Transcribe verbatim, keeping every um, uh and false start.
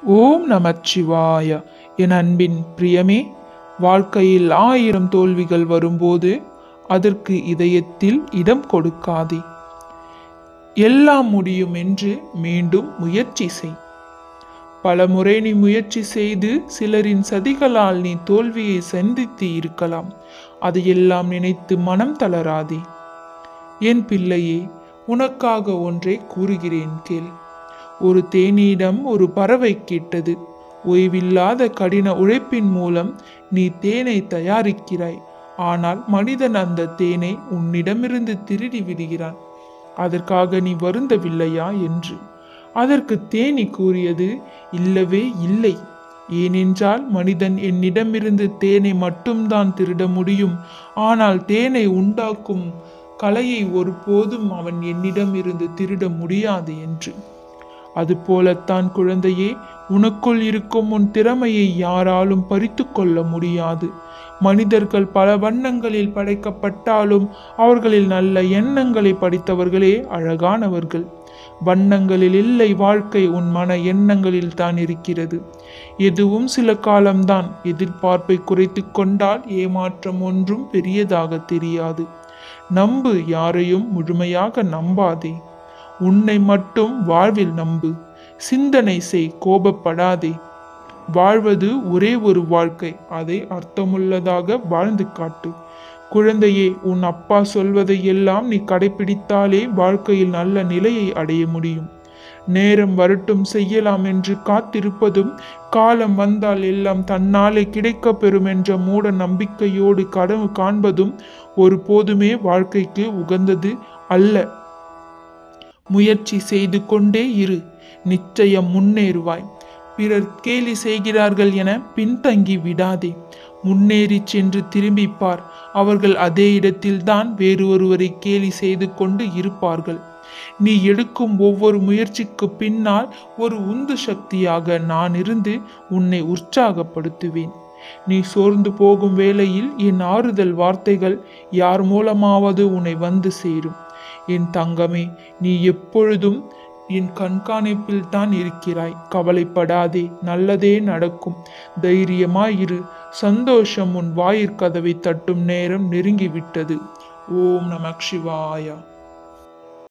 ஓம் நமச்சிவாய. என் அன்பின் பிரியமே, வாழ்க்கையில் ஆயிரம் தோல்விகள் வரும்போது அதற்கு இதயத்தில் இடம் கொடுக்காதே. எல்லாம் முடியும் என்று மீண்டும் முயற்சி செய். பலமுறை நீ முயற்சி செய்து சிலரின் சதிகளால் நீ தோல்வியை சந்தித்து இருக்கலாம். அதையெல்லாம் நினைத்து மனம் தளராதே. என் பிள்ளையே, உனக்காக ஒன்றை கூறுகிறேன் கேள். ஒரு தேனியிடம் ஒரு பறவை கேட்டது, ஓய்வில்லாத கடின உழைப்பின் மூலம் நீ தேனை தயாரிக்கிறாய். ஆனால் மனிதன் அந்த தேனை உன்னிடமிருந்து திருடி விடுகிறான். அதற்காக நீ வருந்தவில்லையா என்று. அதற்கு தேனி கூறியது, இல்லவே இல்லை. ஏனென்றால் மனிதன் என்னிடமிருந்து தேனை மட்டும்தான் திருட முடியும். ஆனால் தேனை உண்டாக்கும் கலையை ஒருபோதும் அவன் என்னிடமிருந்து திருட முடியாது என்று. அதுபோலத்தான் குழந்தையே, உனக்குள் இருக்கும் உன் திறமையை யாராலும் பறித்து கொள்ள முடியாது. மனிதர்கள் பல வண்ணங்களில் படைக்கப்பட்டாலும் அவர்களில் நல்ல எண்ணங்களை படித்தவர்களே அழகானவர்கள். வண்ணங்களில் இல்லை வாழ்க்கை, உன் மன எண்ணங்களில் தான் இருக்கிறது. எதுவும் சில காலம்தான். எதிர்பார்ப்பை குறைத்து கொண்டால் ஏமாற்றம் ஒன்றும் பெரியதாக தெரியாது. நம்பு, யாரையும் முழுமையாக நம்பாதே. உன்னை மட்டும் வாழ்வில் நம்பு. சிந்தனை செய், கோபப்படாதே. வாழ்வது ஒரே ஒரு வாழ்க்கை, அதை அர்த்தமுள்ளதாக வாழ்ந்து காட்டு. குழந்தையே, உன் அப்பா சொல்வதை எல்லாம் நீ கடைபிடித்தாலே வாழ்க்கையில் நல்ல நிலையை அடைய முடியும். நேரம் வரட்டும் செய்யலாம் என்று காத்திருப்பதும், காலம் வந்தால் எல்லாம் தன்னாலே கிடைக்க பெறும் என்ற மூட நம்பிக்கையோடு கனவு காண்பதும் ஒரு போதுமே வாழ்க்கைக்கு உகந்தது அல்ல. முயற்சி செய்து கொண்டே இரு, நிச்சயம் முன்னேறுவாய். பிறர் கேலி செய்கிறார்கள் என பின்தங்கி விடாதே. முன்னேறி சென்று திரும்பி பார். அவர்கள் அதே இடத்தில்தான் வேறு ஒருவரை கேலி செய்து கொண்டு இருப்பார்கள். நீ எடுக்கும் ஒவ்வொரு முயற்சிக்கு பின்னால் ஒரு உந்து சக்தியாக நான் இருந்து உன்னை உற்சாகப்படுத்துவேன். நீ சோர்ந்து போகும் வேளையில் என் ஆறுதல் வார்த்தைகள் யார் மூலமாவது உன்னை வந்து சேரும். என் தங்கமே, நீ எப்பொழுதும் என் கண்காணிப்பில் தான் இருக்கிறாய். கவலைப்படாதே, நல்லதே நடக்கும். தைரியமாயிரு. சந்தோஷம் உன் வாயிற்கதவை தட்டும் நேரம் நெருங்கிவிட்டது. ஓம் நம சிவாய.